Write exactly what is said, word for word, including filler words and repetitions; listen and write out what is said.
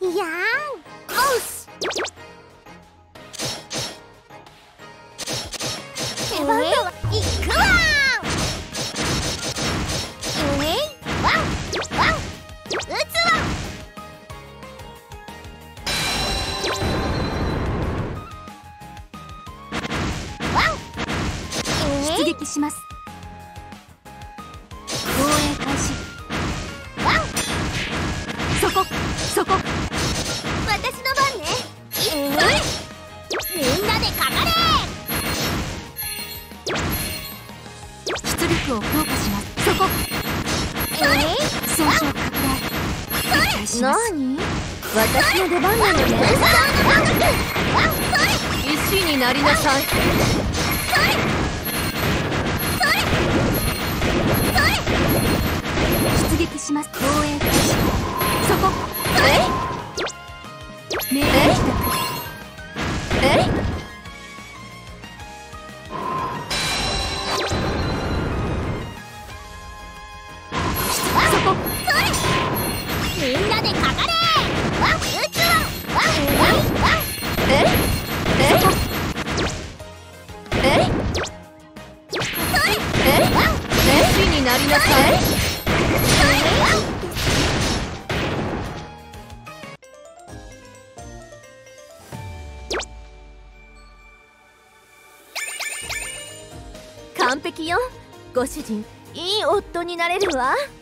いやーおし手番だわいくわーえいワンワン打つわワン出撃します。防衛開始。ワンそこそこ私の番ね。いっぱいみんなでかかれ。出力を強化します。そこえい損傷拡大撃退します。何私の出番なのね。石になりなさい。出撃します。防衛開始。そこえい命令してえいそこみんなでかかれ。ワン打つわワンワンワンえいえいえいえいワン石になりなさい。完璧よ。ご主人いい夫になれるわ。